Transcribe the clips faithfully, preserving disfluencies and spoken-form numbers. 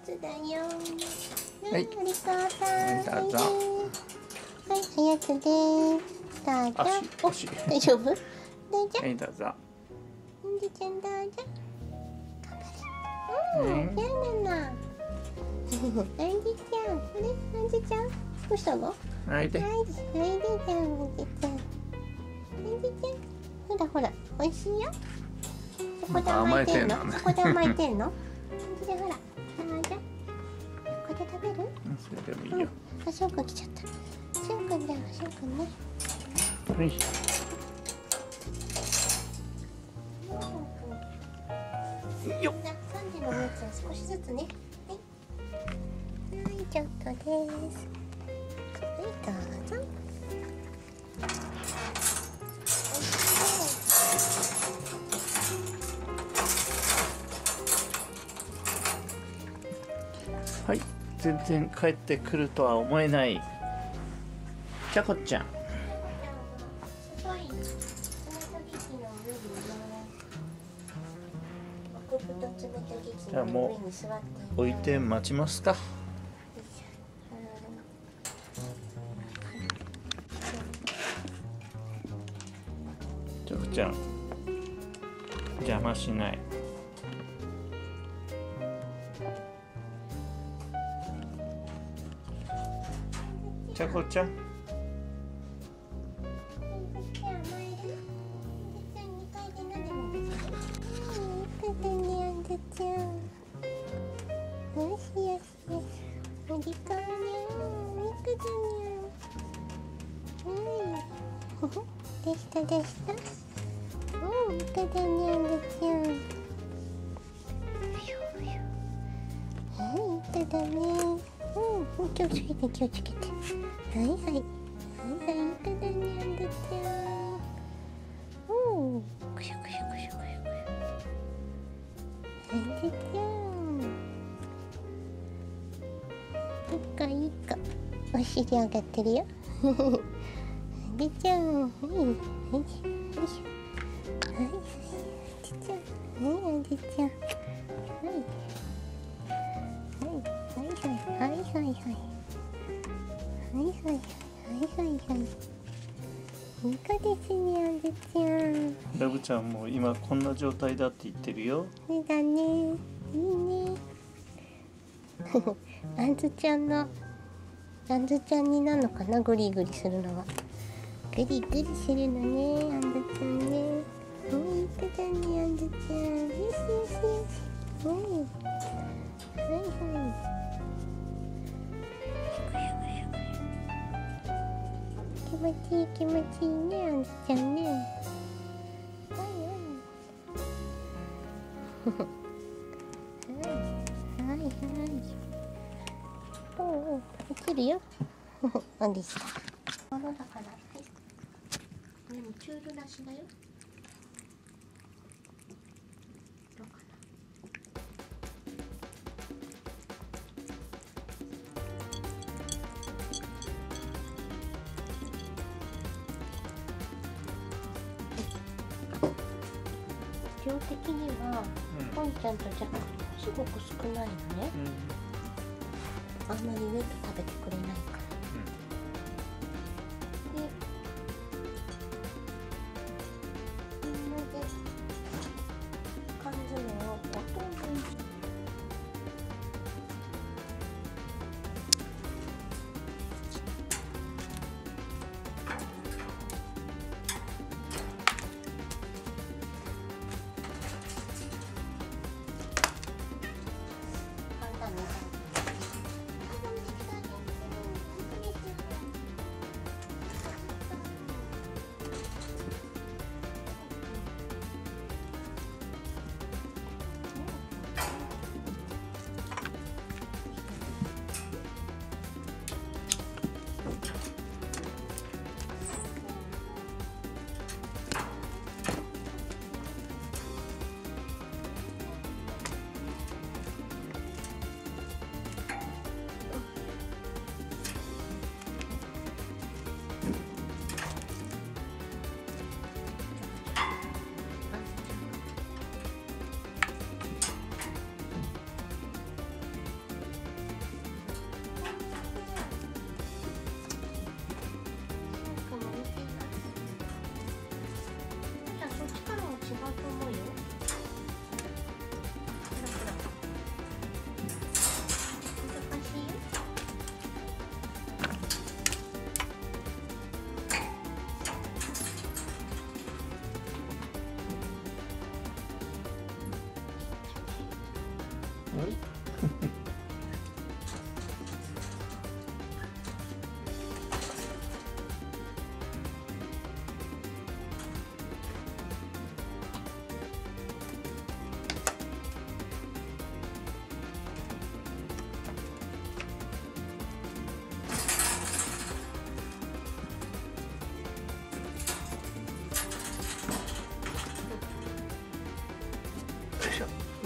つだよ。 はい、 お利口さん。 どうぞ。 はい、おやつです。どうぞ。 足、足。 大丈夫？大丈夫。 はい、どうぞ。 おんじちゃんどうぞ。頑張れ。うん、やだな。おんじちゃん、あれ、おんじちゃん、どうしたの？ はい、で。 はい、おいでちゃん、おんじちゃん。おんじちゃん、ほらほら、おいしいよ。そこで甘えてんの？そこで甘えてんの？ほら、どうぞ。ここで食べる？ それでもいいよ。 あ、しょうくん来ちゃった。しょうくんだよ、しょうくんね。 はい。よっ。 さんじのおやつは少しずつね。はい。はい、ちょっとです。はい、どうぞ。 はい、全然帰ってくるとは思えないちゃこちゃん。 すごい。トマトケーキの上に極太冷たケーキの上に座って置いて待ちますか。ちゃこちゃん邪魔しない。ちゃこちゃん。 でしたでした。うん、いかだにゃんですよ。はい、いかだね。うん、気をつけて気をつけて。はいはい。はいはい、いかだにゃんですよ。うん、くしゅくしゅくしゅくしゅくしゅ。はいですよ。いいかいいか。お尻上がってるよ。でちゃん、はい、はい、はい、はい、でちゃん、はい、でちゃん、はい、はい、はい、はい、はい、はい、はい、はい、はい、はい、はい、いいかですね、あんでちゃん。 ラブちゃんも今こんな状態だって言ってるよ。 そうだね、いいね。あんずちゃんの、あんずちゃんになるのかな、グリグリするのは。グリグリするのね、あんずちゃんね。うん、いいかだね、あんずちゃん。よしよしよし。うん。はいはい。気持ちいい気持ちいいね、あんずちゃんね。はいはい。はいはいはい。おおお、落ちるよ。なんでした。ものだから。はい。でもチュールなしだよ。どうかな。量的には、ポンちゃんとジャックすごく少ないのね。あんまり上と食べてくれないから。で、みんなで缶詰をご等分して。簡単に。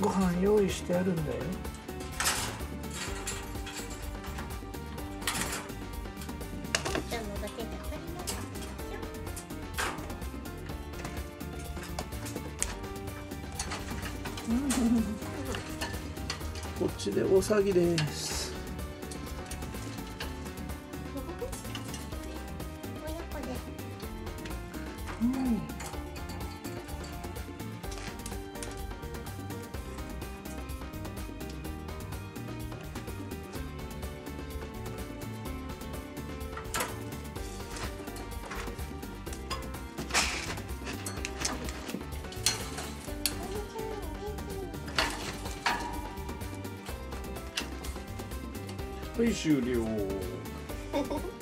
ご飯用意してあるんだよ。 ちゃんのだけで当たりました。 こっちで大騒ぎです。 親子で。 うん。はい、終了。